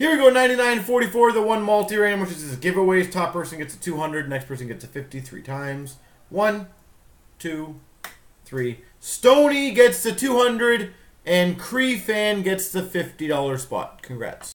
Here we go, 99.44, the one multi-random, which is giveaways. Top person gets a 200, next person gets a 50 3 times. 1, 2, 3. Stoney gets the 200, and Cree Fan gets the $50 spot. Congrats.